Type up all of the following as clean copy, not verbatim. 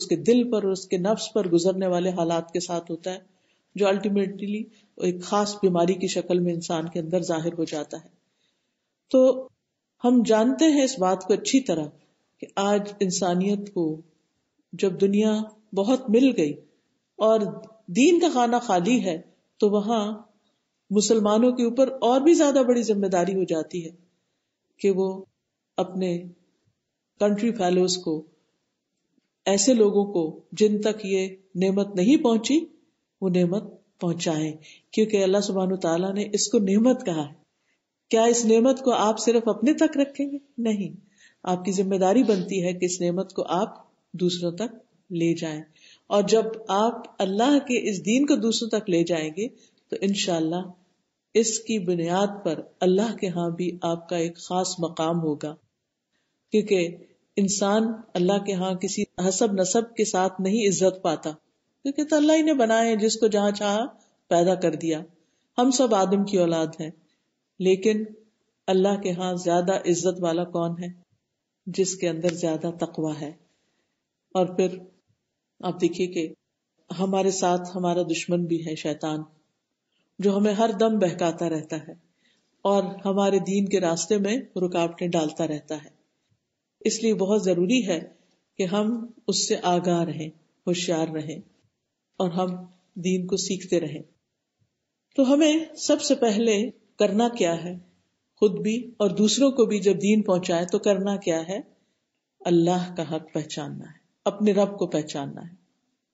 اس کے دل پر اور اس کے نفس پر گزرنے والے حالات کے ساتھ ہوتا ہے، جو الٹیمیٹلی ایک خاص بیماری کی شکل میں انسان کے اندر ظاہر ہو جاتا ہے. تو ہم جانتے ہیں اس بات کو اچھی طرح کہ آج انسانیت کو جب دنیا بہت مل گئی اور دین کا خانہ خالی ہے تو وہاں مسلمانوں کے اوپر اور بھی زیادہ بڑی ذمہ داری ہو جاتی ہے کہ وہ اپنے کنٹری فیلوز کو، ایسے لوگوں کو جن تک یہ نعمت نہیں پہنچی، وہ نعمت پہنچائیں، کیونکہ اللہ سبحانہ تعالیٰ نے اس کو نعمت کہا ہے. کیا اس نعمت کو آپ صرف اپنے تک رکھیں گے؟ نہیں، آپ کی ذمہ داری بنتی ہے کہ اس نعمت کو آپ دوسروں تک لے جائیں. اور جب آپ اللہ کے اس دین کو دوسروں تک لے جائیں گے تو انشاءاللہ اس کی بنیاد پر اللہ کے ہاں بھی آپ کا ایک خاص مقام ہوگا، کیونکہ انسان اللہ کے ہاں کسی حسب نسب کے ساتھ نہیں عزت پاتا، کیونکہ تو اللہ ہی نے بنائے، جس کو جہاں چاہا پیدا کر دیا. ہم سب آدم کی اولاد ہیں، لیکن اللہ کے ہاں زیادہ عزت والا کون ہے؟ جس کے اندر زیادہ تقویٰ ہے. اور پھر آپ دیکھیے کہ ہمارے ساتھ ہمارا دشمن بھی ہے شیطان، جو ہمیں ہر دم بہکاتا رہتا ہے اور ہمارے دین کے راستے میں رکاوٹیں ڈالتا رہتا ہے. اس لیے بہت ضروری ہے کہ ہم اس سے آگاہ رہیں، ہوشیار رہیں اور ہم دین کو سیکھتے رہیں. تو ہمیں سب سے پہلے کرنا کیا ہے؟ خود بھی اور دوسروں کو بھی جب دین پہنچائے تو کرنا کیا ہے؟ اللہ کا حق پہچاننا ہے، اپنے رب کو پہچاننا ہے.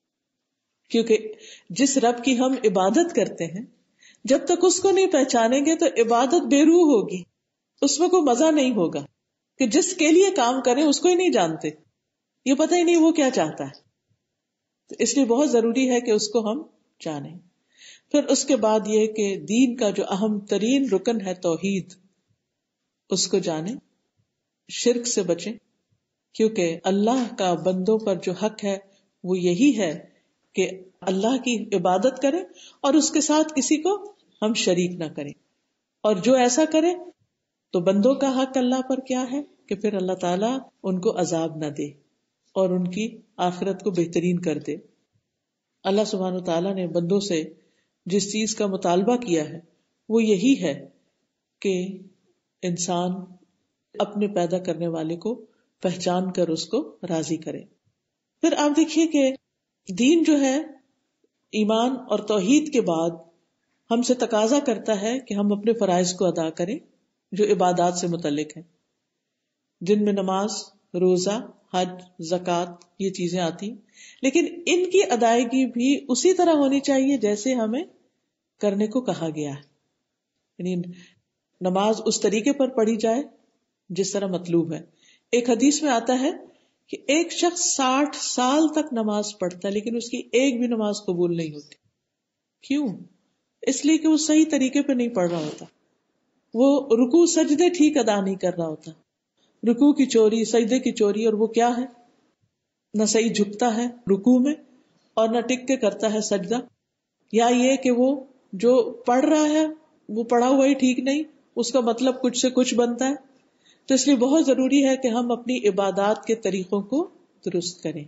کیونکہ جس رب کی ہم عبادت کرتے ہیں، جب تک اس کو نہیں پہچانیں گے تو عبادت بے روح ہوگی، اس میں کوئی مزہ نہیں ہوگا. کہ جس کے لیے کام کریں اس کو ہی نہیں جانتے، یہ پتہ ہی نہیں وہ کیا چاہتا ہے. تو اس لیے بہت ضروری ہے کہ اس کو ہم جانیں. پھر اس کے بعد یہ کہ دین کا جو اہم ترین رکن ہے توحید، اس کو جانیں، شرک سے بچیں، کیونکہ اللہ کا بندوں پر جو حق ہے وہ یہی ہے کہ اللہ کی عبادت کریں اور اس کے ساتھ کسی کو ہم شریک نہ کریں. اور جو ایسا کرے تو بندوں کا حق اللہ پر کیا ہے کہ پھر اللہ تعالیٰ ان کو عذاب نہ دے اور ان کی آخرت کو بہترین کر دے. اللہ سبحانہ تعالیٰ نے بندوں سے جس چیز کا مطالبہ کیا ہے وہ یہی ہے کہ انسان اپنے پیدا کرنے والے کو پہچان کر اس کو راضی کرے. پھر آپ دیکھیے کہ دین جو ہے ایمان اور توحید کے بعد ہم سے تقاضا کرتا ہے کہ ہم اپنے فرائض کو ادا کریں جو عبادات سے متعلق ہیں، جن میں نماز، روزہ، حج، زکوٰۃ یہ چیزیں آتی. لیکن ان کی ادائیگی بھی اسی طرح ہونی چاہیے جیسے ہمیں کرنے کو کہا گیا ہے. یعنی نماز اس طریقے پر پڑھی جائے جس طرح مطلوب ہے. ایک حدیث میں آتا ہے کہ ایک شخص 60 سال تک نماز پڑھتا ہے لیکن اس کی ایک بھی نماز قبول نہیں ہوتی. کیوں؟ اس لیے کہ وہ صحیح طریقے پہ نہیں پڑھ رہا ہوتا، وہ رکوع سجدے ٹھیک ادا نہیں کر رہا ہوتا. رکوع کی چوری، سجدے کی چوری، اور وہ کیا ہے؟ نہ صحیح جھکتا ہے رکوع میں اور نہ ٹک کے کرتا ہے سجدہ. یا یہ کہ وہ جو پڑھ رہا ہے وہ پڑھا ہوا ہی ٹھیک نہیں، اس کا مطلب کچھ سے کچھ بنتا ہے. تو اس لیے بہت ضروری ہے کہ ہم اپنی عبادات کے طریقوں کو درست کریں.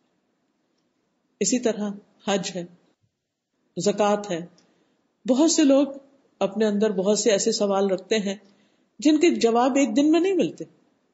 اسی طرح حج ہے، زکوٰۃ ہے. بہت سے لوگ اپنے اندر بہت سے ایسے سوال رکھتے ہیں جن کے جواب ایک دن میں نہیں ملتے.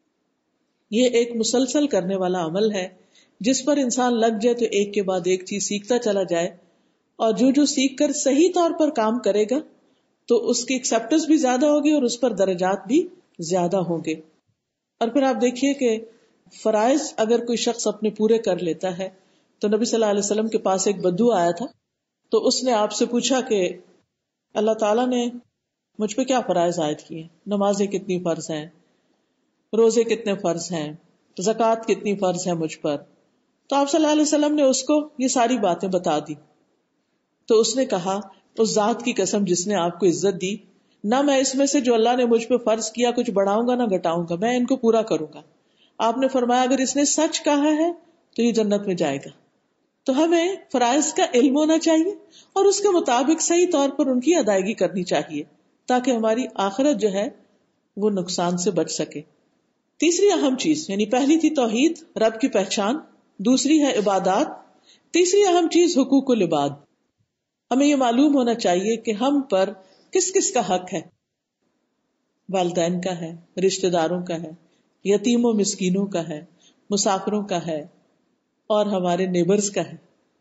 یہ ایک مسلسل کرنے والا عمل ہے جس پر انسان لگ جائے تو ایک کے بعد ایک چیز سیکھتا چلا جائے، اور جو سیکھ کر صحیح طور پر کام کرے گا تو اس کی ایکسیپٹنس بھی زیادہ ہوگی اور اس پر درجات بھی زیادہ ہوں گے. اور پھر آپ دیکھیے کہ فرائض اگر کوئی شخص اپنے پورے کر لیتا ہے تو نبی صلی اللہ علیہ وسلم کے پاس ایک بدو آیا تھا، تو اس نے آپ سے پوچھا کہ اللہ تعالیٰ نے مجھ پہ کیا فرائض عائد کیے، نمازیں کتنی فرض ہیں، روزے کتنے فرض ہیں، زکوٰۃ کتنی فرض ہے مجھ پر. تو آپ صلی اللہ علیہ وسلم نے اس کو یہ ساری باتیں بتا دی. تو اس نے کہا اس ذات کی قسم جس نے آپ کو عزت دی، نہ میں اس میں سے جو اللہ نے مجھ پہ فرض کیا کچھ بڑھاؤں گا نہ گھٹاؤں گا، میں ان کو پورا کروں گا. آپ نے فرمایا اگر اس نے سچ کہا ہے تو یہ جنت میں جائے گا. تو ہمیں فرائض کا علم ہونا چاہیے اور اس کے مطابق صحیح طور پر ان کی ادائیگی کرنی چاہیے تاکہ ہماری آخرت جو ہے وہ نقصان سے بچ سکے. تیسری اہم چیز، یعنی پہلی تھی توحید، رب کی پہچان، دوسری ہے عبادات، تیسری اہم چیز حقوق العباد. ہمیں یہ معلوم ہونا چاہیے کہ ہم پر کس کس کا حق ہے. والدین کا ہے، رشتہ داروں کا ہے، یتیم و مسکینوں کا ہے، مسافروں کا ہے، اور ہمارے نیبرز کا ہے.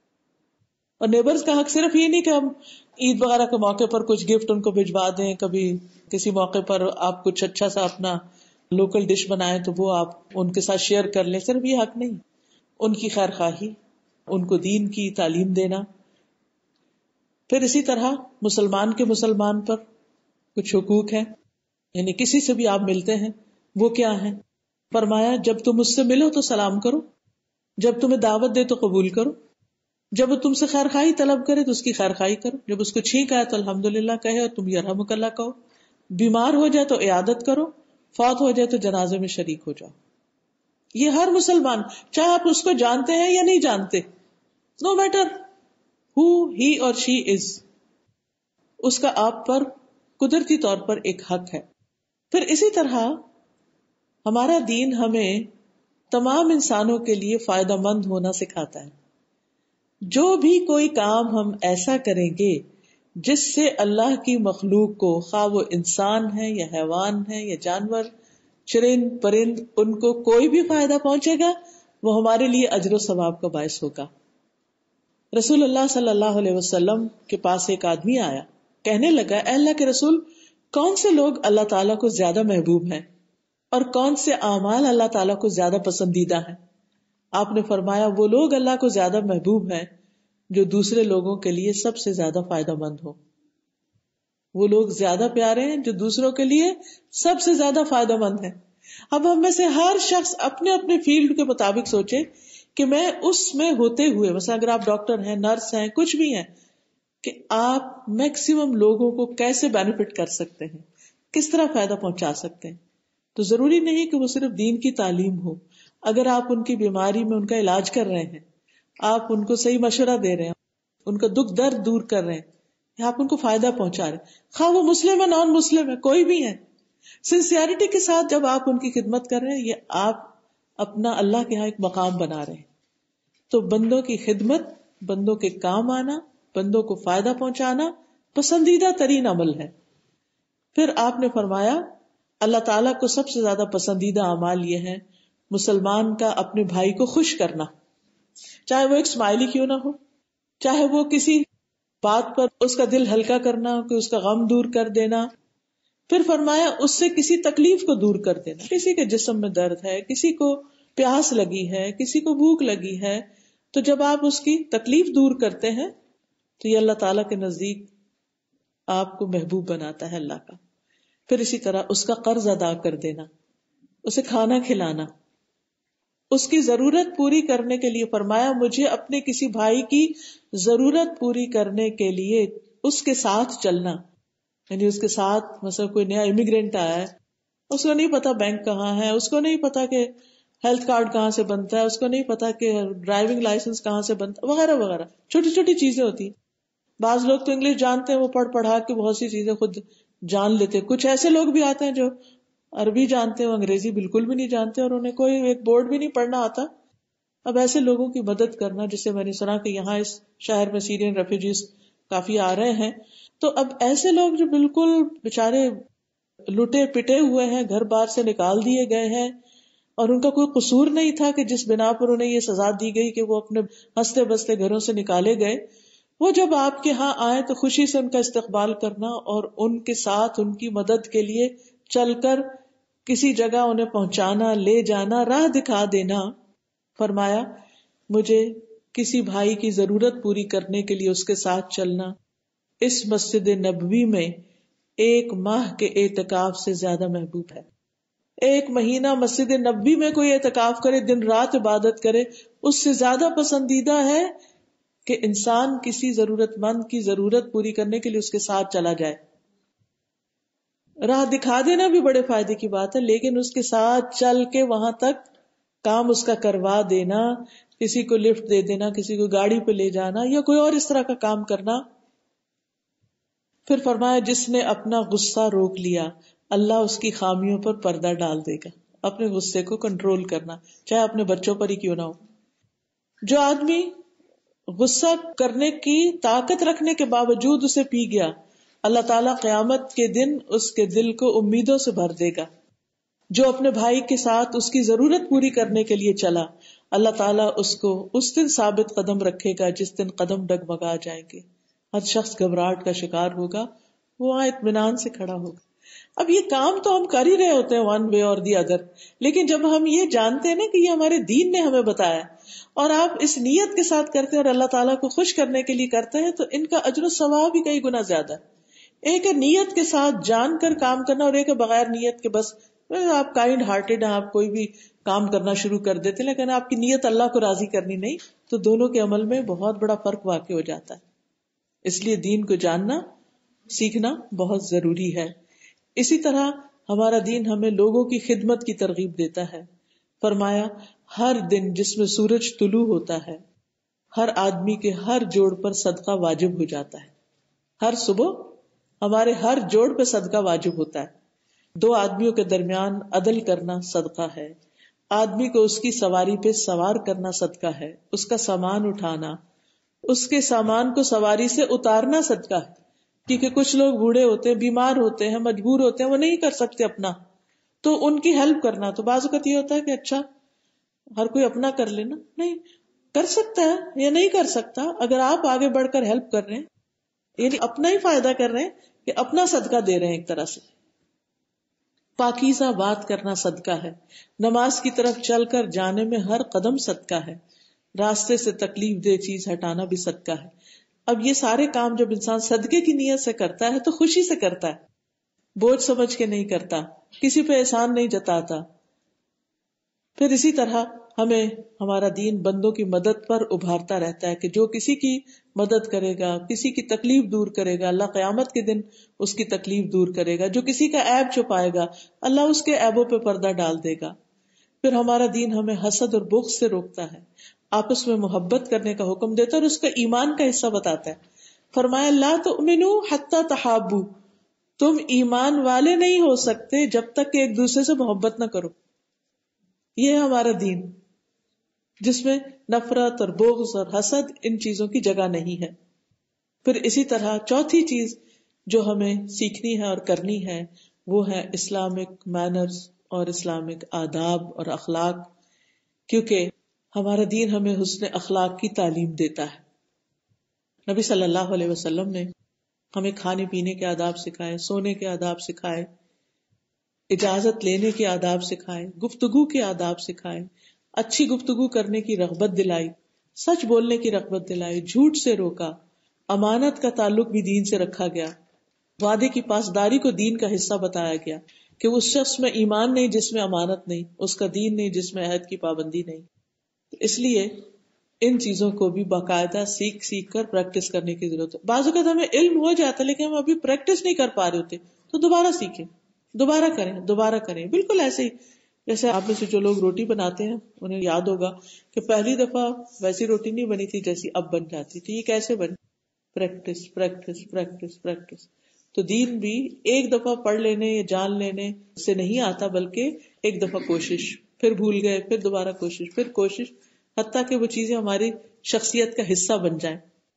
اور نیبرز کا حق صرف یہ نہیں کہ ہم عید وغیرہ کے موقع پر کچھ گفٹ ان کو بھجوا دیں، کبھی کسی موقع پر آپ کچھ اچھا سا اپنا لوکل ڈش بنائیں تو وہ آپ ان کے ساتھ شیئر کر لیں. صرف یہ حق نہیں، ان کی خیر خواہی، ان کو دین کی تعلیم دینا. پھر اسی طرح مسلمان کے مسلمان پر کچھ حقوق ہیں، یعنی کسی سے بھی آپ ملتے ہیں، وہ کیا ہیں؟ فرمایا جب تم اس سے ملو تو سلام کرو، جب تمہیں دعوت دے تو قبول کرو، جب وہ تم سے خیر خواہی طلب کرے تو اس کی خیر خواہی کرو، جب اس کو چھینک آئے تو الحمدللہ کہے اور تم یرحمک اللہ کہو، بیمار ہو جائے تو عیادت کرو، فوت ہو جائے تو جنازے میں شریک ہو جاؤ. یہ ہر مسلمان، چاہے آپ اس کو جانتے ہیں یا نہیں جانتے، نو میٹر ہو ہی اور شی از، اس کا آپ پر قدرتی طور پر ایک حق ہے. پھر اسی طرح ہمارا دین ہمیں تمام انسانوں کے لیے فائدہ مند ہونا سکھاتا ہے. جو بھی کوئی کام ہم ایسا کریں گے جس سے اللہ کی مخلوق کو، خواہ وہ انسان ہے یا حیوان ہے یا جانور، چرند پرند، ان کو کوئی بھی فائدہ پہنچے گا، وہ ہمارے لیے اجر و ثواب کا باعث ہوگا. رسول اللہ صلی اللہ علیہ وسلم کے پاس ایک آدمی آیا، کہنے لگا اے اللہ کے رسول، کون سے لوگ اللہ تعالیٰ کو زیادہ محبوب ہیں اور کون سے اعمال اللہ تعالیٰ کو زیادہ پسندیدہ ہیں؟ آپ نے فرمایا وہ لوگ اللہ کو زیادہ محبوب ہیں جو دوسرے لوگوں کے لیے سب سے زیادہ فائدہ مند ہو. وہ لوگ زیادہ پیارے ہیں جو دوسروں کے لیے سب سے زیادہ فائدہ مند ہیں. اب ہم میں سے ہر شخص اپنے اپنے فیلڈ کے مطابق سوچے کہ میں اس میں ہوتے ہوئے، مثلا اگر آپ ڈاکٹر ہیں، نرس ہیں، کچھ بھی ہیں، کہ آپ میکسیمم لوگوں کو کیسے بینیفٹ کر سکتے ہیں، کس طرح فائدہ پہنچا سکتے ہیں. تو ضروری نہیں کہ وہ صرف دین کی تعلیم ہو. اگر آپ ان کی بیماری میں ان کا علاج کر رہے ہیں، آپ ان کو صحیح مشورہ دے رہے ہیں، ان کا دکھ درد دور کر رہے ہیں، آپ ان کو فائدہ پہنچا رہے ہیں، خواہ وہ مسلم ہے نان مسلم ہے، کوئی بھی ہے، سنسیئرٹی کے ساتھ جب آپ ان کی خدمت کر رہے ہیں، یہ آپ اپنا اللہ کے ہاں ایک مقام بنا رہے ہیں. تو بندوں کی خدمت، بندوں کے کام آنا، بندوں کو فائدہ پہنچانا پسندیدہ ترین عمل ہے. پھر آپ نے فرمایا اللہ تعالیٰ کو سب سے زیادہ پسندیدہ اعمال یہ ہے مسلمان کا اپنے بھائی کو خوش کرنا، چاہے وہ ایک اسمائلی کیوں نہ ہو، چاہے وہ کسی بات پر اس کا دل ہلکا کرنا، کہ اس کا غم دور کر دینا. پھر فرمایا اس سے کسی تکلیف کو دور کر دینا، کسی کے جسم میں درد ہے، کسی کو پیاس لگی ہے، کسی کو بھوک لگی ہے، تو جب آپ اس کی تکلیف دور کرتے ہیں تو یہ اللہ تعالیٰ کے نزدیک آپ کو محبوب بناتا ہے اللہ کا. پھر اسی طرح اس کا قرض ادا کر دینا، اسے کھانا کھلانا، اس کی ضرورت پوری کرنے کے لیے. فرمایا مجھے اپنے کسی بھائی کی ضرورت پوری کرنے کے لیے اس کے ساتھ چلنا، یعنی اس کے ساتھ مثلا کوئی نیا امیگرینٹ آیا ہے، اس کو نہیں پتا بینک کہاں ہے، اس کو نہیں پتا کہ ہیلتھ کارڈ کہاں سے بنتا ہے، اس کو نہیں پتا کہ ڈرائیونگ لائسنس کہاں سے بنتا ہے، وغیرہ وغیرہ چھوٹی چھوٹی چیزیں ہوتی ہیں. بعض لوگ تو انگلش جانتے ہیں، وہ پڑھا کے بہت سی چیزیں خود جان لیتے. کچھ ایسے لوگ بھی آتے ہیں جو عربی جانتے ہیں، انگریزی بالکل بھی نہیں جانتے اور انہیں کوئی ایک بورڈ بھی نہیں پڑھنا آتا. اب ایسے لوگوں کی مدد کرنا، جسے میں نے سنا کہ یہاں اس شہر میں سیرین ریفیوجیز کافی آ رہے ہیں، تو اب ایسے لوگ جو بالکل بےچارے لٹے پٹے ہوئے ہیں، گھر بار سے نکال دیے گئے ہیں اور ان کا کوئی قصور نہیں تھا کہ جس بنا پر انہیں یہ سزا دی گئی کہ وہ اپنے ہنستے بستے گھروں سے نکالے گئے، وہ جب آپ کے ہاں آئے تو خوشی سے ان کا استقبال کرنا اور ان کے ساتھ ان کی مدد کے لیے چل کر کسی جگہ انہیں پہنچانا، لے جانا، راہ دکھا دینا. فرمایا مجھے کسی بھائی کی ضرورت پوری کرنے کے لیے اس کے ساتھ چلنا اس مسجد نبوی میں 1 ماہ کے اعتکاف سے زیادہ محبوب ہے. 1 مہینہ مسجد نبوی میں کوئی اعتکاف کرے، دن رات عبادت کرے، اس سے زیادہ پسندیدہ ہے کہ انسان کسی ضرورت مند کی ضرورت پوری کرنے کے لیے اس کے ساتھ چلا جائے. راہ دکھا دینا بھی بڑے فائدے کی بات ہے، لیکن اس کے ساتھ چل کے وہاں تک کام اس کا کروا دینا، کسی کو لفٹ دے دینا، کسی کو گاڑی پہ لے جانا یا کوئی اور اس طرح کا کام کرنا. پھر فرمایا جس نے اپنا غصہ روک لیا اللہ اس کی خامیوں پر پردہ ڈال دے گا. اپنے غصے کو کنٹرول کرنا، چاہے اپنے بچوں پر ہی کیوں نہ ہو. جو آدمی غصہ کرنے کی طاقت رکھنے کے باوجود اسے پی گیا، اللہ تعالیٰ قیامت کے دن اس کے دل کو امیدوں سے بھر دے گا. جو اپنے بھائی کے ساتھ اس کی ضرورت پوری کرنے کے لیے چلا، اللہ تعالیٰ اس کو اس دن ثابت قدم رکھے گا جس دن قدم ڈگمگا جائیں گے. ہر شخص گھبراہٹ کا شکار ہوگا، وہ وہاں اطمینان سے کھڑا ہوگا. اب یہ کام تو ہم کر ہی رہے ہوتے ہیں ون وے اور دی ادر، لیکن جب ہم یہ جانتے ہیں نا کہ یہ ہمارے دین نے ہمیں بتایا اور آپ اس نیت کے ساتھ کرتے ہیں اور اللہ تعالیٰ کو خوش کرنے کے لیے کرتے ہیں، تو ان کا اجر و ثواب ہی کئی گنا زیادہ ہے. ایک ہے نیت کے ساتھ جان کر کام کرنا، اور ایک ہے بغیر نیت کے بس آپ کائنڈ ہارٹیڈ ہیں، آپ کوئی بھی کام کرنا شروع کر دیتے لیکن آپ کی نیت اللہ کو راضی کرنی نہیں. تو دونوں کے عمل میں بہت بڑا فرق واقع ہو جاتا ہے. اس لیے دین کو جاننا، سیکھنا بہت ضروری ہے. اسی طرح ہمارا دین ہمیں لوگوں کی خدمت کی ترغیب دیتا ہے. فرمایا ہر دن جس میں سورج طلوع ہوتا ہے، ہر آدمی کے ہر جوڑ پر صدقہ واجب ہو جاتا ہے. ہر صبح ہمارے ہر جوڑ پہ صدقہ واجب ہوتا ہے. 2 آدمیوں کے درمیان عدل کرنا صدقہ ہے. آدمی کو اس کی سواری پہ سوار کرنا صدقہ ہے. اس کا سامان اٹھانا، اس کے سامان کو سواری سے اتارنا صدقہ ہے. کیونکہ کچھ لوگ بوڑھے ہوتے ہیں، بیمار ہوتے ہیں، مجبور ہوتے ہیں، وہ نہیں کر سکتے اپنا، تو ان کی ہیلپ کرنا. تو بعض اوقات یہ ہوتا ہے کہ اچھا ہر کوئی اپنا کر لینا، نہیں کر سکتا ہے یا نہیں کر سکتا. اگر آپ آگے بڑھ کر ہیلپ کر رہے ہیں، یعنی اپنا ہی فائدہ کر رہے ہیں کہ اپنا صدقہ دے رہے ہیں. ایک طرح سے پاکیزہ بات کرنا صدقہ ہے. نماز کی طرف چل کر جانے میں ہر قدم صدقہ ہے. راستے سے تکلیف دہ چیز ہٹانا بھی صدقہ ہے. اب یہ سارے کام جب انسان صدقے کی نیت سے کرتا ہے تو خوشی سے کرتا ہے، بوجھ سمجھ کے نہیں کرتا، کسی پہ احسان نہیں جتاتا. پھر اسی طرح ہمیں ہمارا دین بندوں کی مدد پر ابھارتا رہتا ہے کہ جو کسی کی مدد کرے گا، کسی کی تکلیف دور کرے گا، اللہ قیامت کے دن اس کی تکلیف دور کرے گا. جو کسی کا عیب چھپائے گا، اللہ اس کے عیبوں پہ پردہ ڈال دے گا. پھر ہمارا دین ہمیں حسد اور بغض سے روکتا ہے، آپس میں محبت کرنے کا حکم دیتا ہے اور اس کا ایمان کا حصہ بتاتا ہے. فرمایا لا تؤمنوا حتی تحابوا، تم ایمان والے نہیں ہو سکتے جب تک کہ ایک دوسرے سے محبت نہ کرو. یہ ہے ہمارا دین جس میں نفرت اور بغض اور حسد ان چیزوں کی جگہ نہیں ہے. پھر اسی طرح چوتھی چیز جو ہمیں سیکھنی ہے اور کرنی ہے وہ ہے اسلامک مینرز اور اسلامک آداب اور اخلاق، کیونکہ ہمارا دین ہمیں حسن اخلاق کی تعلیم دیتا ہے. نبی صلی اللہ علیہ وسلم نے ہمیں کھانے پینے کے آداب سکھائے، سونے کے آداب سکھائے، اجازت لینے کے آداب سکھائے، گفتگو کے آداب سکھائے، اچھی گفتگو کرنے کی رغبت دلائی، سچ بولنے کی رغبت دلائی، جھوٹ سے روکا، امانت کا تعلق بھی دین سے رکھا گیا، وعدے کی پاسداری کو دین کا حصہ بتایا گیا کہ اس شخص میں ایمان نہیں جس میں امانت نہیں، اس کا دین نہیں جس میں عہد کی پابندی نہیں. اس لیے ان چیزوں کو بھی باقاعدہ سیکھ کر پریکٹس کرنے کی ضرورت ہے. بعض اوقات ہمیں علم ہو جاتا ہے لیکن ہم ابھی پریکٹس نہیں کر پا رہے ہوتے، تو دوبارہ سیکھیں، دوبارہ کریں. بالکل ایسے ہی جیسے آپ میں سے جو لوگ روٹی بناتے ہیں انہیں یاد ہوگا کہ پہلی دفعہ ویسی روٹی نہیں بنی تھی جیسی اب بن جاتی تھی. یہ کیسے بنی؟ Practice practice practice practice. تو دین بھی ایک دفعہ پڑھ لینے یا جان لینے سے نہیں آتا، بلکہ ایک دفعہ کوشش، پھر بھول گئے، پھر دوبارہ کوشش، پھر کوشش، حتیٰ کہ وہ چیزیں ہماری شخصیت کا حصہ بن جائیں.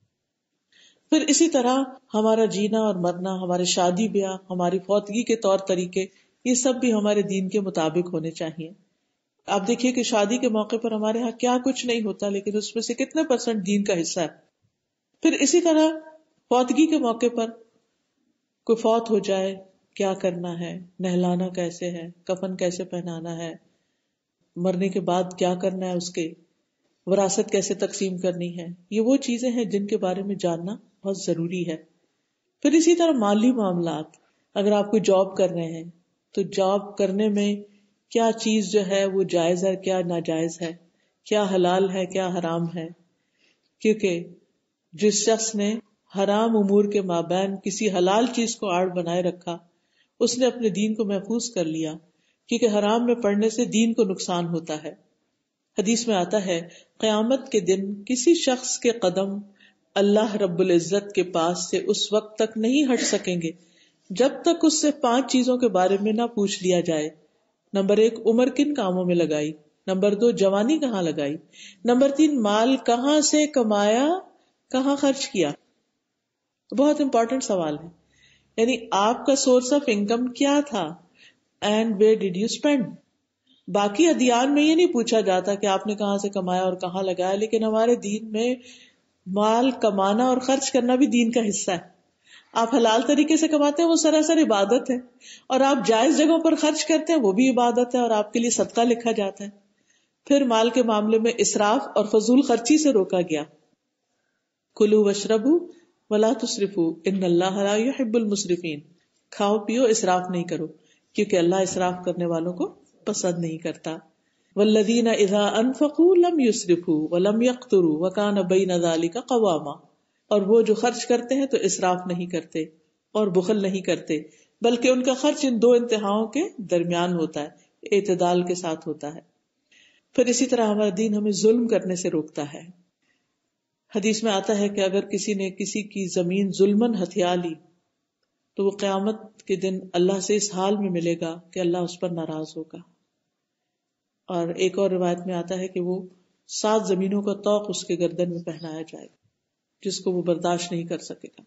پھر اسی طرح ہمارا جینا اور مرنا، ہمارے شادی بیاہ، ہماری فوتگی کے طور طریقے، یہ سب بھی ہمارے دین کے مطابق ہونے چاہیے. آپ دیکھیے کہ شادی کے موقع پر ہمارے ہاں کیا کچھ نہیں ہوتا، لیکن اس میں سے کتنے % دین کا حصہ ہے. پھر اسی طرح فوتگی کے موقع پر کوئی فوت ہو جائے، کیا کرنا ہے، نہلانا کیسے ہے، کفن کیسے پہنانا ہے، مرنے کے بعد کیا کرنا ہے، اس کے وراثت کیسے تقسیم کرنی ہے. یہ وہ چیزیں ہیں جن کے بارے میں جاننا بہت ضروری ہے. پھر اسی طرح مالی معاملات، اگر آپ کوئی جاب کر رہے ہیں تو جاب کرنے میں کیا چیز جو ہے وہ جائز ہے، کیا ناجائز ہے، کیا حلال ہے، کیا حرام ہے. کیونکہ جس شخص نے حرام امور کے مابین کسی حلال چیز کو آڑ بنائے رکھا، اس نے اپنے دین کو محفوظ کر لیا، کیونکہ حرام میں پڑنے سے دین کو نقصان ہوتا ہے. حدیث میں آتا ہے قیامت کے دن کسی شخص کے قدم اللہ رب العزت کے پاس سے اس وقت تک نہیں ہٹ سکیں گے جب تک اس سے 5 چیزوں کے بارے میں نہ پوچھ لیا جائے. نمبر 1، عمر کن کاموں میں لگائی. نمبر 2 جوانی کہاں لگائی، نمبر 3 مال کہاں سے کمایا، کہاں خرچ کیا. بہت امپورٹنٹ سوال ہے. یعنی آپ کا سورس آف انکم کیا تھا and where did you spend. باقی ادیان میں یہ نہیں پوچھا جاتا کہ آپ نے کہاں سے کمایا اور کہاں لگایا، لیکن ہمارے دین میں مال کمانا اور خرچ کرنا بھی دین کا حصہ ہے. آپ حلال طریقے سے کماتے ہیں وہ سراسر عبادت ہے، اور آپ جائز جگہوں پر خرچ کرتے ہیں وہ بھی عبادت ہے اور آپ کے لیے صدقہ لکھا جاتا ہے. پھر مال کے معاملے میں اسراف اور فضول خرچی سے روکا گیا. کلوا واشربوا ولا تسرفوا ان اللہ لا يحب المسرفین. کھاؤ پیو، اسراف نہیں کرو، کیونکہ اللہ اسراف کرنے والوں کو پسند نہیں کرتا. والذین اذا انفقوا لم يسرفوا ولم يقتروا وكان بین ذلک قواما. اور وہ جو خرچ کرتے ہیں تو اسراف نہیں کرتے اور بخل نہیں کرتے، بلکہ ان کا خرچ ان دو انتہاؤں کے درمیان ہوتا ہے، اعتدال کے ساتھ ہوتا ہے. پھر اسی طرح ہمارا دین ہمیں ظلم کرنے سے روکتا ہے. حدیث میں آتا ہے کہ اگر کسی نے کسی کی زمین ظلمن ہتھیا لی تو وہ قیامت کے دن اللہ سے اس حال میں ملے گا کہ اللہ اس پر ناراض ہوگا. اور ایک اور روایت میں آتا ہے کہ وہ 7 زمینوں کا طوق اس کے گردن میں پہنایا جائے گا جس کو وہ برداشت نہیں کر سکے گا.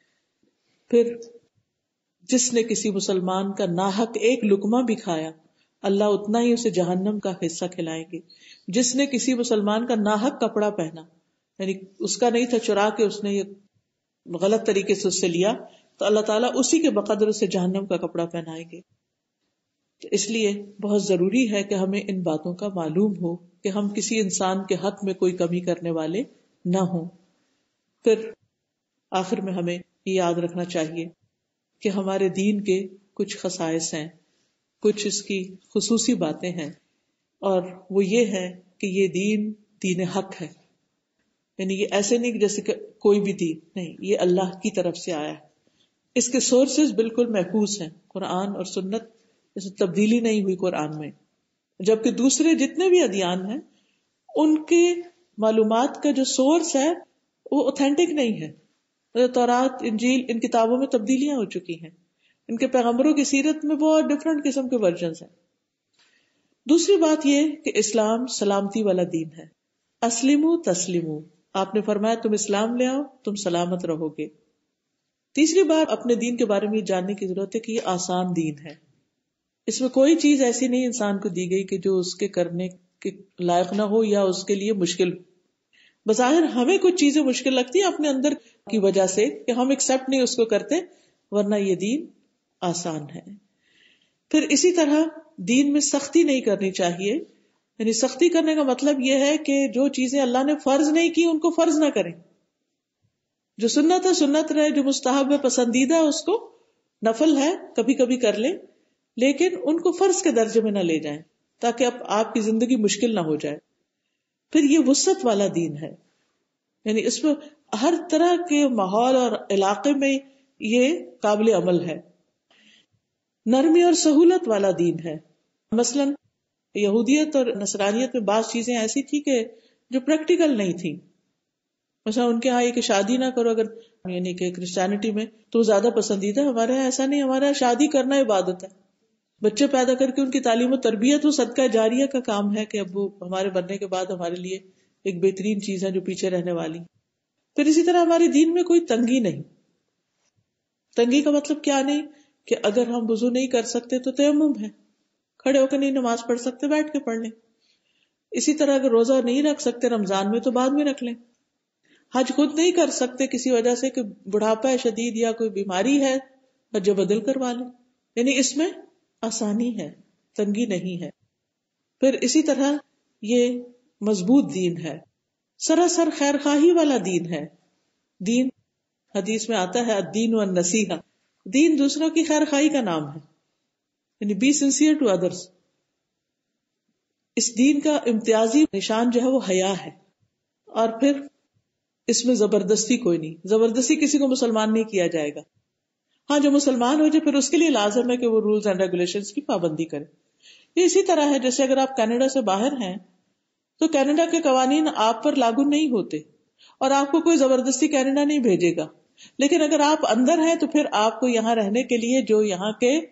پھر جس نے کسی مسلمان کا ناحق ایک لقمہ بھی کھایا اللہ اتنا ہی اسے جہنم کا حصہ کھلائیں گے. جس نے کسی مسلمان کا ناحق کپڑا پہنا، یعنی اس کا نہیں تھا، چرا کے اس نے یہ غلط طریقے سے اس سے لیا، تو اللہ تعالیٰ اسی کے بقدر اسے جہنم کا کپڑا پہنائیں گے. تو اس لیے بہت ضروری ہے کہ ہمیں ان باتوں کا معلوم ہو کہ ہم کسی انسان کے حق میں کوئی کمی کرنے والے نہ ہوں. پھر آخر میں ہمیں یہ یاد رکھنا چاہیے کہ ہمارے دین کے کچھ خصائص ہیں، کچھ اس کی خصوصی باتیں ہیں، اور وہ یہ ہے کہ یہ دین حق ہے. یعنی یہ ایسے نہیں کہ جیسے کہ کوئی بھی دین نہیں، یہ اللہ کی طرف سے آیا ہے. اس کے سورسز بالکل محفوظ ہیں، قرآن اور سنت، اس میں تبدیلی نہیں ہوئی قرآن میں. جبکہ دوسرے جتنے بھی ادیان ہیں ان کے معلومات کا جو سورس ہے وہ اوتھینٹک نہیں ہے. تورات، انجیل، ان کتابوں میں تبدیلیاں ہو چکی ہیں، ان کے پیغمبروں کی سیرت میں بہت ڈفرینٹ قسم کے ورژنز ہیں. دوسری بات یہ کہ اسلام سلامتی والا دین ہے. اسلموا تسلموا، آپ نے فرمایا تم اسلام لے آؤ تم سلامت رہو گے. تیسری بات اپنے دین کے بارے میں جاننے کی ضرورت ہے کہ یہ آسان دین ہے. اس میں کوئی چیز ایسی نہیں انسان کو دی گئی کہ جو اس کے کرنے کے لائق نہ ہو یا اس کے لیے مشکل. بظاہر ہمیں کچھ چیزیں مشکل لگتی ہیں اپنے اندر کی وجہ سے کہ ہم ایکسپٹ نہیں اس کو کرتے، ورنہ یہ دین آسان ہے. پھر اسی طرح دین میں سختی نہیں کرنی چاہیے. یعنی سختی کرنے کا مطلب یہ ہے کہ جو چیزیں اللہ نے فرض نہیں کی ان کو فرض نہ کریں. جو سنت ہے سنت رہے، جو مستحب ہے پسندیدہ ہے اس کو نفل ہے کبھی کبھی کر لیں، لیکن ان کو فرض کے درجے میں نہ لے جائیں تاکہ اب آپ کی زندگی مشکل نہ ہو جائے. پھر یہ وسعت والا دین ہے، یعنی اس میں ہر طرح کے ماحول اور علاقے میں یہ قابل عمل ہے. نرمی اور سہولت والا دین ہے. مثلا یہودیت اور نصرانیت میں بعض چیزیں ایسی تھی کہ جو پریکٹیکل نہیں تھی. مثلا ان کے ہاں یہ کہ شادی نہ کرو، اگر یعنی کہ کرسچینٹی میں تو زیادہ پسندیدہ. ہمارے یہاں ایسا نہیں، ہمارے یہاں شادی کرنا عبادت ہے. بچے پیدا کر کے ان کی تعلیم و تربیت وہ صدقہ جاریہ کا کام ہے کہ اب وہ ہمارے مرنے کے بعد ہمارے لیے ایک بہترین چیز ہے جو پیچھے رہنے والی. پھر اسی طرح ہمارے دین میں کوئی تنگی نہیں. تنگی کا مطلب کیا نہیں کہ اگر ہم وضو نہیں کر سکتے تو تیمم ہے، کھڑے ہو کے نہیں نماز پڑھ سکتے بیٹھ کے پڑھ لیں. اسی طرح اگر روزہ نہیں رکھ سکتے رمضان میں تو بعد میں رکھ لیں. حج خود نہیں کر سکتے کسی وجہ سے کہ بڑھاپا ہے شدید یا کوئی بیماری ہے، حج بدل کروا لیں. یعنی اس میں آسانی ہے، تنگی نہیں ہے. پھر اسی طرح یہ مضبوط دین ہے، سراسر خیر خواہی والا دین ہے. دین حدیث میں آتا ہے الدین والنصیحہ، دین دوسروں کی خیر خواہی کا نام ہے، یعنی بی سنسیئر ٹو ادرس. اس دین کا امتیازی نشان جو ہے وہ حیا ہے. اور پھر اس میں زبردستی کوئی نہیں، زبردستی کسی کو مسلمان نہیں کیا جائے گا. ہاں جو مسلمان ہو جائے پھر اس کے لیے لازم ہے کہ وہ رولز اینڈ ریگولیشنز کی پابندی کرے. یہ اسی طرح ہے جیسے اگر آپ کینیڈا سے باہر ہیں تو کینیڈا کے قوانین آپ پر لاگو نہیں ہوتے اور آپ کو کوئی زبردستی کینیڈا نہیں بھیجے گا. لیکن اگر آپ اندر ہیں تو پھر آپ کو یہاں رہنے کے لیے جو یہاں کے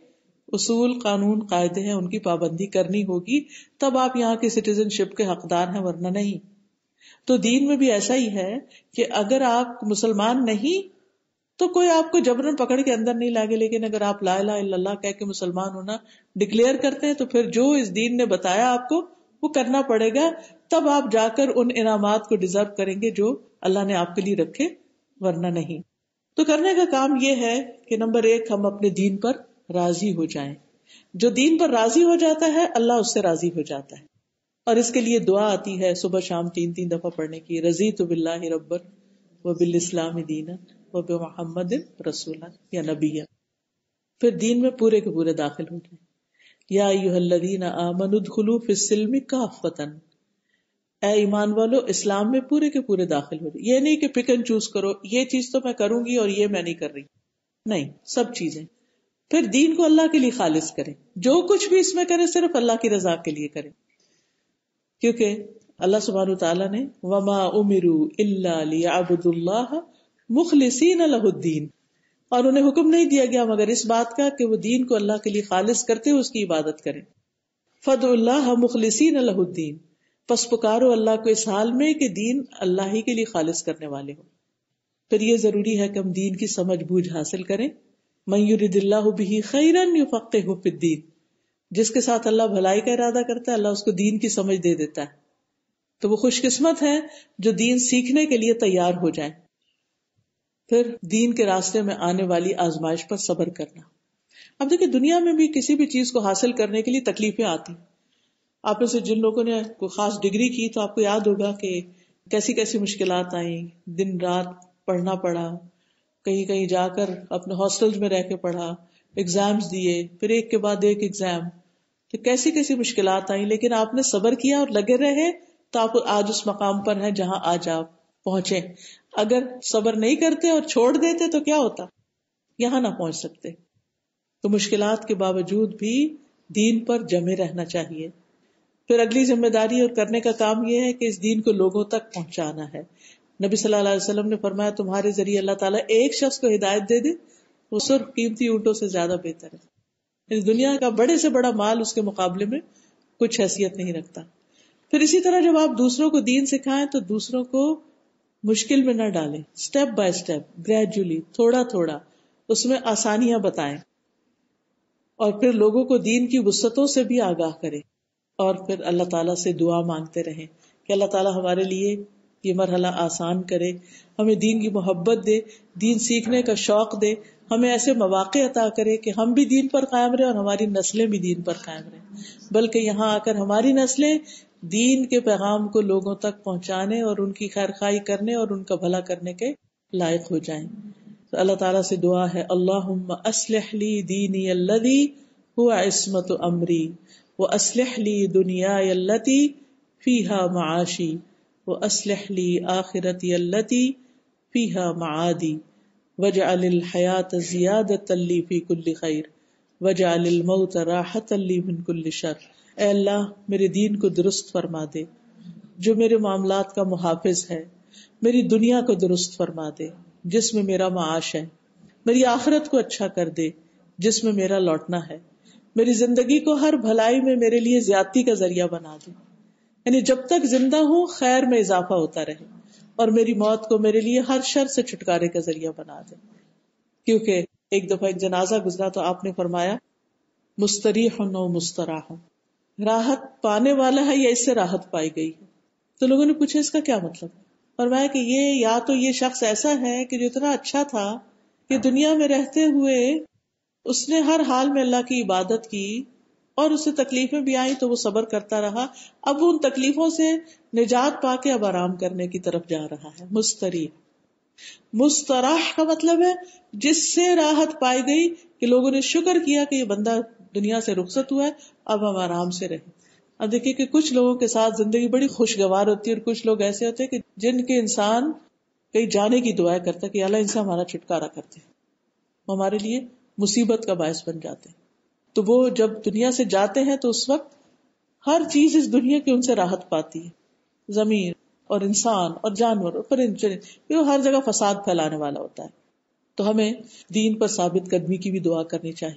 اصول قانون قاعدے ہیں ان کی پابندی کرنی ہوگی، تب آپ یہاں کی سٹیزن شپ کے حقدار ہیں، ورنہ نہیں. تو دین میں بھی ایسا ہی ہے کہ اگر آپ مسلمان نہیں تو کوئی آپ کو جبرن پکڑ کے اندر نہیں لاگے، لیکن اگر آپ لا الہ الا اللہ کہہ کے مسلمان ہونا ڈکلیئر کرتے ہیں تو پھر جو اس دین نے بتایا آپ کو وہ کرنا پڑے گا، تب آپ جا کر ان انعامات کو ڈیزرو کریں گے جو اللہ نے آپ کے لیے رکھے، ورنہ نہیں. تو کرنے کا کام یہ ہے کہ نمبر 1 ہم اپنے دین پر راضی ہو جائیں. جو دین پر راضی ہو جاتا ہے اللہ اس سے راضی ہو جاتا ہے. اور اس کے لیے دعا آتی ہے صبح شام 3 دفعہ پڑھنے کی، رضیت باللہ ربا وبالاسلام دینا وبمحمد رسولا یا نبیا. پھر دین میں پورے کے پورے داخل ہو جائیں. یا ایھا الذین آمنوا ادخلوا فی السلم کافۃ، اے ایمان والو اسلام میں پورے کے پورے داخل ہو جائیں. یہ نہیں کہ پک اینڈ چوز کرو، یہ چیز تو میں کروں گی اور یہ میں نہیں کر رہی، نہیں، سب چیزیں. پھر دین کو اللہ کے لیے خالص کریں، جو کچھ بھی اس میں کریں صرف اللہ کی رضا کے لیے کریں، کیونکہ اللہ سبحانہ وتعالیٰ نے وما امروا الا لیعبدوا اللہ مخلصین لہ الدین، اور انہیں حکم نہیں دیا گیا مگر اس بات کا کہ وہ دین کو اللہ کے لیے خالص کرتے ہوئے اس کی عبادت کریں. فادعوا اللہ مخلصین لہ الدین، پس پکارو اللہ کو اس حال میں کہ دین اللہ ہی کے لیے خالص کرنے والے ہو. پھر یہ ضروری ہے کہ ہم دین کی سمجھ بوجھ حاصل کریں. من یرد اللہ بہ خیرا یفقہہ فی الدین، جس کے ساتھ اللہ بھلائی کا ارادہ کرتا ہے اللہ اس کو دین کی سمجھ دے دیتا ہے. تو وہ خوش قسمت ہے جو دین سیکھنے کے لیے تیار ہو جائیں. پھر دین کے راستے میں آنے والی آزمائش پر صبر کرنا. اب دیکھیں دنیا میں بھی کسی بھی چیز کو حاصل کرنے کے لیے تکلیفیں آتی. آپ میں سے جن لوگوں نے کوئی خاص ڈگری کی تو آپ کو یاد ہوگا کہ کیسی کیسی مشکلات آئیں، دن رات پڑھنا پڑا، کہیں کہیں جا کر اپنے ہاسٹل میں رہ کے پڑھا، ایگزامز دیے، پھر ایک کے بعد ایک ایگزام، تو کیسی کیسی مشکلات آئیں، لیکن آپ نے صبر کیا اور لگے رہے تو آپ آج اس مقام پر ہیں جہاں آج آپ پہنچے. اگر صبر نہیں کرتے اور چھوڑ دیتے تو کیا ہوتا، یہاں نہ پہنچ سکتے. تو مشکلات کے باوجود بھی دین پر جمے رہنا چاہیے. پھر اگلی ذمہ داری اور کرنے کا کام یہ ہے کہ اس دین کو لوگوں تک پہنچانا ہے. نبی صلی اللہ علیہ وسلم نے فرمایا تمہارے ذریعے اللہ تعالیٰ ایک شخص کو ہدایت دے دے وہ سرخ قیمتی اونٹوں سے زیادہ بہتر ہے. اس دنیا کا بڑے سے بڑا مال اس کے مقابلے میں کچھ حیثیت نہیں رکھتا. پھر اسی طرح جب آپ دوسروں کو دین سکھائیں تو دوسروں کو مشکل میں نہ ڈالیں، سٹیپ بائی سٹیپ، گریجولی، تھوڑا تھوڑا اس میں آسانیاں بتائیں، اور پھر لوگوں کو دین کی وسعتوں سے بھی آگاہ کریں. اور پھر اللہ تعالیٰ سے دعا مانگتے رہیں کہ اللہ تعالیٰ ہمارے لیے یہ مرحلہ آسان کرے، ہمیں دین کی محبت دے، دین سیکھنے کا شوق دے، ہمیں ایسے مواقع عطا کرے کہ ہم بھی دین پر قائم رہیں اور ہماری نسلیں بھی دین پر قائم رہیں، بلکہ یہاں آ کر ہماری نسلیں دین کے پیغام کو لوگوں تک پہنچانے اور ان کی خیر خواہی کرنے اور ان کا بھلا کرنے کے لائق ہو جائیں. تو اللہ تعالیٰ سے دعا ہے اللہم اصلح لی دینی الذی هو عصمت امری واصلح لی دنیای التی فیہا معاشی واصلح لی آخرتی التی فیہا معادی واجعل الحیاة زیادۃ لی فی کل خیر واجعل الموت راحۃ لی من کل شر. اے اللہ میرے دین کو درست فرما دے جو میرے معاملات کا محافظ ہے، میری دنیا کو درست فرما دے جس میں میرا معاش ہے، میری آخرت کو اچھا کر دے جس میں میرا لوٹنا ہے، میری زندگی کو ہر بھلائی میں میرے لیے زیادتی کا ذریعہ بنا دے، یعنی جب تک زندہ ہوں خیر میں اضافہ ہوتا رہے، اور میری موت کو میرے لیے ہر شر سے چھٹکارے کا ذریعہ بنا دے. کیونکہ ایک دفعہ ایک جنازہ گزرا تو آپ نے فرمایا مستریح و مستراح، راحت پانے والا ہے یا اس سے راحت پائی گئی ہے. تو لوگوں نے پوچھا اس کا کیا مطلب، فرمایا کہ یہ یا تو یہ شخص ایسا ہے کہ جو اتنا اچھا تھا کہ دنیا میں رہتے ہوئے اس نے ہر حال میں اللہ کی عبادت کی اور اسے تکلیفیں بھی آئیں تو وہ صبر کرتا رہا، اب وہ ان تکلیفوں سے نجات پا کے اب آرام کرنے کی طرف جا رہا ہے. مستراح کا مطلب ہے جس سے راحت پائی گئی کہ لوگوں نے شکر کیا کہ یہ بندہ دنیا سے رخصت ہوا ہے، اب ہم آرام سے رہیں. اب دیکھیے کہ کچھ لوگوں کے ساتھ زندگی بڑی خوشگوار ہوتی ہے اور کچھ لوگ ایسے ہوتے ہیں کہ جن کے انسان کہیں جانے کی دعا کرتا ہے کہ اللہ ان سے ہمارا چھٹکارا کرتے ہیں، وہ ہمارے لیے مصیبت کا باعث بن جاتے ہیں. تو وہ جب دنیا سے جاتے ہیں تو اس وقت ہر چیز اس دنیا کی ان سے راحت پاتی ہے، زمین اور انسان اور جانور اور پرندے، یہ ہر جگہ فساد پھیلانے والا ہوتا ہے. تو ہمیں دین پر ثابت قدمی کی بھی دعا کرنی چاہیے.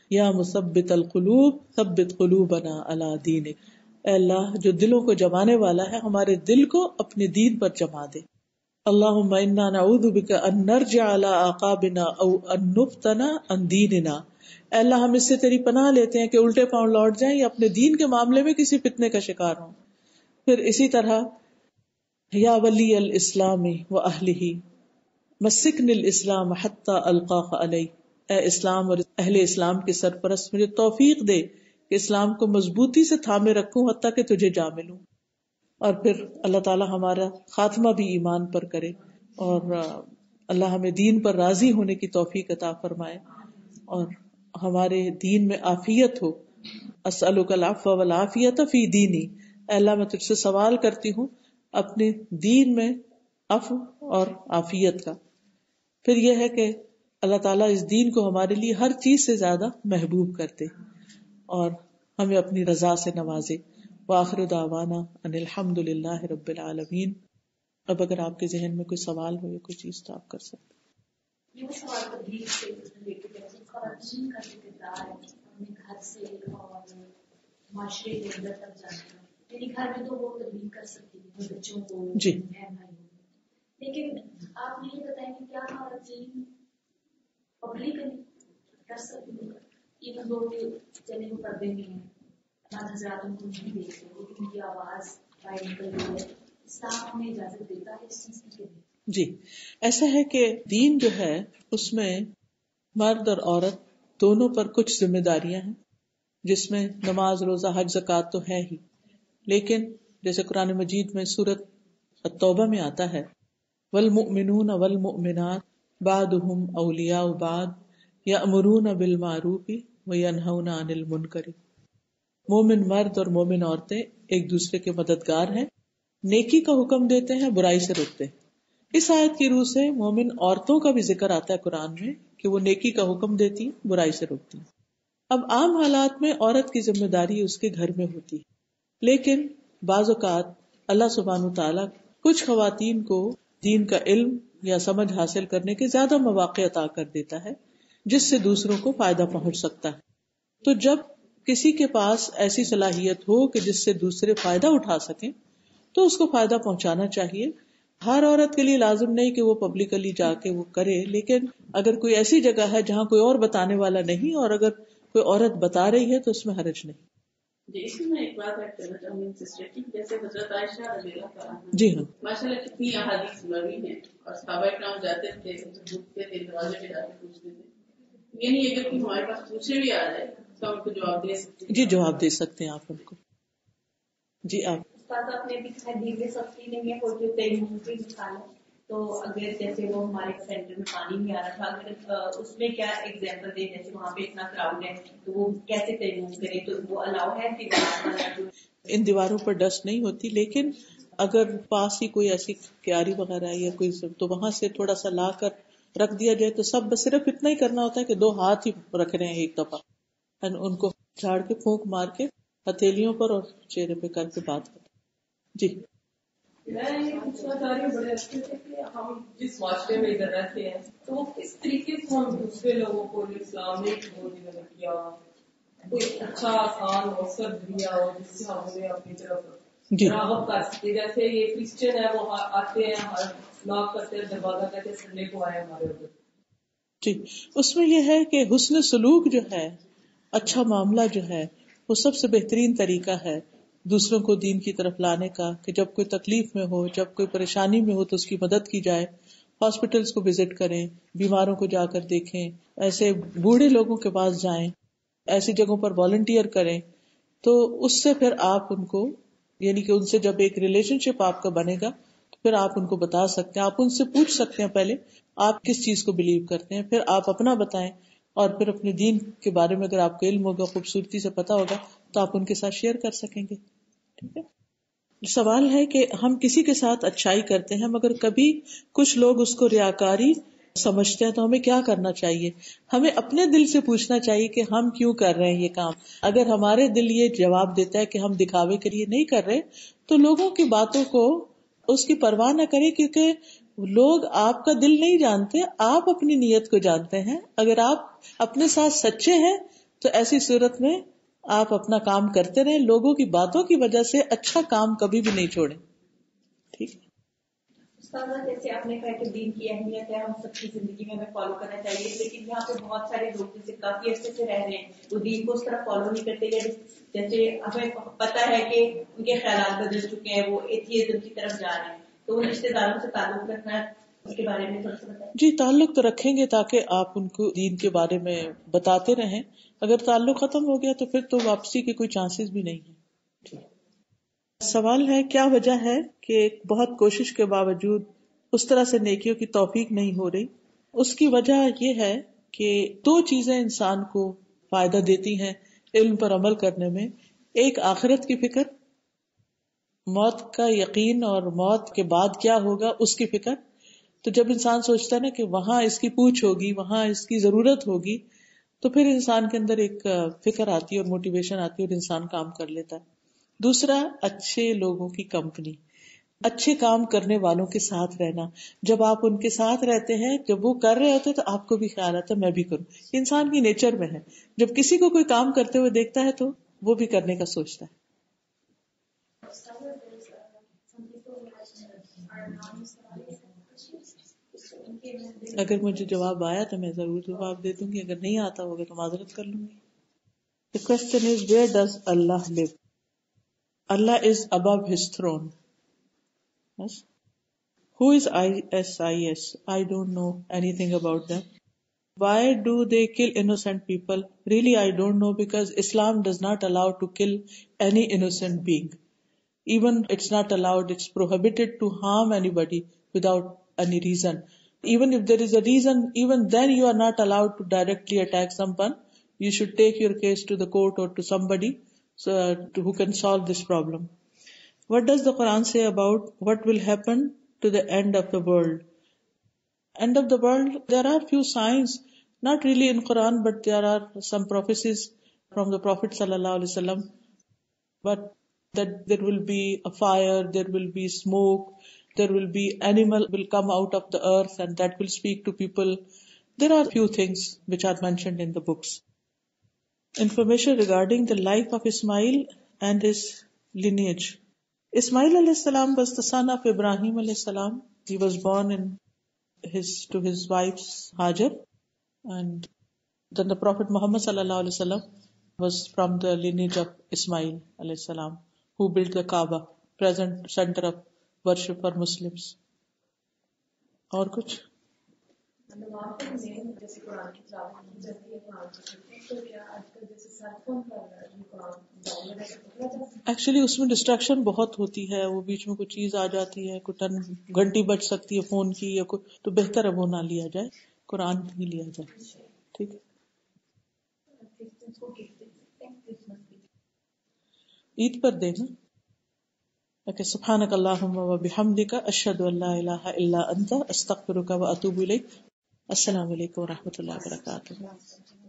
یا مثبت القلوب ثبت قلوبنا علی دینک، اے اللہ جو دلوں کو جمانے والا ہے ہمارے دل کو اپنے دین پر جما دے. اللہم انا نعوذ بک ان نرجع علی اعقابنا او ان نفتن عن دیننا، اے اللہ ہم اس سے تیری پناہ لیتے ہیں کہ الٹے پاؤں لوٹ جائیں یا اپنے دین کے معاملے میں کسی فتنے کا شکار ہوں. پھر اسی طرح یا ولی الاسلام و اہلہ مسکن الاسلام حتی القاک علیہ، اے اسلام اور اہل اسلام کے سرپرست مجھے توفیق دے کہ اسلام کو مضبوطی سے تھامے رکھوں حتیٰ کہ تجھے جا ملوں. اور پھر اللہ تعالی ہمارا خاتمہ بھی ایمان پر کرے اور اللہ ہمیں دین پر راضی ہونے کی توفیق عطا فرمائے اور ہمارے دین میں عافیت ہو. اسألک العفو والعافیت فی دینی، اے اللہ میں تجھ سے سوال کرتی ہوں اپنے دین میں عفو اور عافیت کا. پھر یہ ہے کہ اللہ تعالیٰ اس دین کو ہمارے لیے ہر چیز سے زیادہ محبوب کرتے اور ہمیں اپنی رضا سے نوازے. وآخر دعوانا ان الحمد للہ رب العالمین. اب اگر آپ کے ذہن میں کوئی سوال ہو یا کوئی چیز تو آپ کر سکتے. یہ سوال تبدیل سے خواتین کا جو کردار ہے اپنے گھر سے اور معاشرے کے اندر تک جانا ہے، یعنی گھر میں تو وہ تبدیل کر سکتی ہے بچوں کو بہن بھائیوں کو، لیکن آپ یہ بتائیں کہ کیا خواتین پبلکلی کر سکتی ہیں ایون دو چلے وہ پردے میں ہیں، بعض حضرات ان کو نہیں دیکھتے لیکن ان کی آواز باہر نکل رہی ہے، اسلام ہمیں اجازت دیتا ہے اس چیز کی؟ جی ایسا ہے کہ دین جو ہے اس میں مرد اور عورت دونوں پر کچھ ذمہ داریاں ہیں، جس میں نماز روزہ حج زکوٰۃ تو ہے ہی، لیکن جیسے قرآن مجید میں سورۃ التوبہ میں آتا ہے والمؤمنون والمؤمنات بعضهم اولیاء بعض یأمرون بالمعروف وینہون عن المنکر. مومن مرد اور مومن عورتیں ایک دوسرے کے مددگار ہیں، نیکی کا حکم دیتے ہیں، برائی سے روکتے ہیں. اس آیت کی روح سے مومن عورتوں کا بھی ذکر آتا ہے قرآن میں کہ وہ نیکی کا حکم دیتی ہیں، برائی سے روکتی ہیں. اب عام حالات میں عورت کی ذمہ داری اس کے گھر میں ہوتی ہے، لیکن بعض اوقات اللہ سبحانہ وتعالیٰ کچھ خواتین کو دین کا علم یا سمجھ حاصل کرنے کے زیادہ مواقع عطا کر دیتا ہے جس سے دوسروں کو فائدہ پہنچ سکتا ہے. تو جب کسی کے پاس ایسی صلاحیت ہو کہ جس سے دوسرے فائدہ اٹھا سکیں تو اس کو فائدہ پہنچانا چاہیے. ہر عورت کے لیے لازم نہیں کہ وہ پبلکلی جا کے وہ کرے، لیکن اگر کوئی ایسی جگہ ہے جہاں کوئی اور بتانے والا نہیں اور اگر کوئی عورت بتا رہی ہے تو اس میں حرج نہیں. جی اس میں ایک بات ایڈ کرنا چاہوں گی سسٹر کی، جیسے حضرت عائشہ رضی اللہ تعالیٰ عنہا، جی ہاں ماشاء اللہ کتنی احادیث مروی ہیں اور صحابہ کرام جاتے تھے ڈھوکتے تھے دروازے پہ جا کے پوچھتے تھے. یہ نہیں اگر کوئی ہمارے پاس پوچھے بھی آ جائے تو ہم کو جواب دے سکتے ہیں. جی جواب دے سکتے ہیں آپ ان کو. جی آپ آپ نے بھی حدیث میں سختی نہیں ہے کوئی تیمم کی مثال ہے، تو اگر جیسے وہ ہمارے سینٹر میں پانی نہیں آ رہا تھا، اگر اس میں کیا ایگزامپل دے، جیسے وہاں پہ اتنا کراؤڈ ہے تو وہ کیسے تیمم کرے، تو وہ الاؤ ہے کہ ان دیواروں پر ڈسٹ نہیں ہوتی، لیکن اگر پاس ہی کوئی ایسی کیاری وغیرہ ہے یا کوئی تو وہاں سے تھوڑا سا لا کر رکھ دیا جائے تو سب بس صرف اتنا ہی کرنا ہوتا ہے کہ 2 ہاتھ ہی رکھ رہے ہیں ایک دفعہ، ان کو جھاڑ کے پھونک مار کے ہتھیلیوں پر اور چہرے پہ کر کے بات کرتے. جی میں یہ پوچھنا چاہ رہی ہوں بڑے اچھے سے کہ ہم جس معاشرے میں ادھر رہتے ہیں تو کس طریقے سے ہم دوسرے لوگوں کو اسلام نے کیا کوئی اچھا آسان مؤثر ذریعہ ہو جس سے ہم انہیں اپنی طرف راغب کر سکتے. جیسے یہ کرسچن ہے وہ آتے ہیں ناک کرتے ہیں دروازہ کہتے ہیں سنڈے کو آئے ہمارے ادھر. جی اس میں یہ ہے کہ حسن سلوک جو ہے، اچھا معاملہ جو ہے، وہ سب سے بہترین طریقہ ہے دوسروں کو دین کی طرف لانے کا. کہ جب کوئی تکلیف میں ہو، جب کوئی پریشانی میں ہو تو اس کی مدد کی جائے. ہاسپٹلس کو وزٹ کریں، بیماروں کو جا کر دیکھیں، ایسے بوڑھے لوگوں کے پاس جائیں، ایسی جگہوں پر والنٹیئر کریں. تو اس سے پھر آپ ان کو یعنی کہ ان سے جب ایک ریلیشن شپ آپ کا بنے گا تو پھر آپ ان کو بتا سکتے ہیں. آپ ان سے پوچھ سکتے ہیں پہلے آپ کس چیز کو بلیو کرتے ہیں، پھر آپ اپنا بتائیں اور پھر اپنے دین کے بارے میں اگر آپ کو علم ہوگا، خوبصورتی سے پتا ہوگا تو آپ ان کے ساتھ شیئر کر سکیں گے. ٹھیک ہے. سوال ہے کہ ہم کسی کے ساتھ اچھائی کرتے ہیں مگر کبھی کچھ لوگ اس کو ریاکاری سمجھتے ہیں تو ہمیں کیا کرنا چاہیے؟ ہمیں اپنے دل سے پوچھنا چاہیے کہ ہم کیوں کر رہے ہیں یہ کام. اگر ہمارے دل یہ جواب دیتا ہے کہ ہم دکھاوے کے لیے نہیں کر رہے تو لوگوں کی باتوں کو اس کی پرواہ نہ کریں، کیونکہ لوگ آپ کا دل نہیں جانتے، آپ اپنی نیت کو جانتے ہیں. اگر آپ اپنے ساتھ سچے ہیں تو ایسی صورت میں آپ اپنا کام کرتے رہیں، لوگوں کی باتوں کی وجہ سے اچھا کام کبھی بھی نہیں چھوڑیں. ٹھیک. استاذہ جیسے آپ نے کہا کہ دین کی اہمیت ہے، ہم سب کی زندگی میں ہمیں فالو کرنا چاہیے، لیکن یہاں پہ بہت سارے لوگ جیسے کافی عرصے سے رہ رہے ہیں وہ دین کو اس طرح فالو نہیں کرتے. جیسے ہمیں پتہ ہے کہ ان کے خیالات بدل چکے ہیں، وہ ایتھیزم کی طرف جا رہے ہیں، تو ان رشتے داروں سے تعلق رکھنا ہے، اس کے بارے میں تھوڑا سا بتائیں. جی، تعلق تو رکھیں گے تاکہ آپ ان کو دین کے بارے میں بتاتے رہیں. اگر تعلق ختم ہو گیا تو پھر تو واپسی کے کوئی چانسز بھی نہیں ہیں. سوال ہے کیا وجہ ہے کہ بہت کوشش کے باوجود اس طرح سے نیکیوں کی توفیق نہیں ہو رہی؟ اس کی وجہ یہ ہے کہ دو چیزیں انسان کو فائدہ دیتی ہیں علم پر عمل کرنے میں. ایک آخرت کی فکر، موت کا یقین اور موت کے بعد کیا ہوگا اس کی فکر. تو جب انسان سوچتا ہے نا کہ وہاں اس کی پوچھ ہوگی، وہاں اس کی ضرورت ہوگی، تو پھر انسان کے اندر ایک فکر آتی ہے اور موٹیویشن آتی ہے اور انسان کام کر لیتا ہے. دوسرا، اچھے لوگوں کی کمپنی، اچھے کام کرنے والوں کے ساتھ رہنا. جب آپ ان کے ساتھ رہتے ہیں، جب وہ کر رہے ہوتے تو آپ کو بھی خیال آتا ہے میں بھی کروں. انسان کی نیچر میں ہے، جب کسی کو کوئی کام کرتے ہوئے دیکھتا ہے تو وہ بھی کرنے کا سوچتا ہے. اگر مجھے جواب آیا تو میں ضرور جواب دے دوں گی، اگر نہیں آتا ہوگا تو معذرت کر لوں گی. The question is, where does Allah live? Allah is above his throne. Yes. Who is ISIS? I don't know anything about them. Why do they kill innocent people? Really, I don't know, because Islam does not allow to kill any innocent being. Even it's not allowed, it's prohibited to harm anybody without any reason. Even if there is a reason, even then you are not allowed to directly attack someone. You should take your case to the court or to somebody who can solve this problem. What does the Quran say about what will happen to the end of the world? End of the world, there are few signs, not really in Quran, but there are some prophecies from the Prophet sallallahu alaihi wasallam. But that there will be a fire, there will be smoke, there will be animal will come out of the earth and that will speak to people. There are few things which are mentioned in the books. Information regarding the life of Ismail and his lineage. Ismail alayhi salam was the son of Ibrahim alayhi salam. He was born to his wife's Hajar, and then the Prophet Muhammad sallallahu alaihi wasallam was from the lineage of Ismail alayhi salam, who built the Kaaba, present center of worship for Muslims. اور کچھ actually اس میں distraction بہت ہوتی ہے، وہ بیچ میں کوئی چیز آ جاتی ہے، کوئی گھنٹی بج سکتی ہے فون کی یا کوئی، تو بہتر ہے وہ نہ لیا جائے، قرآن ہی لیا جائے. ٹھیک ہے. عید پر دینا. اوکے. سبحانک اللہم و بحمدک، اشہد ان لا الہ الا انت، استغفرک و اتوب الیک. السلام علیکم و رحمۃ اللہ وبرکاتہ.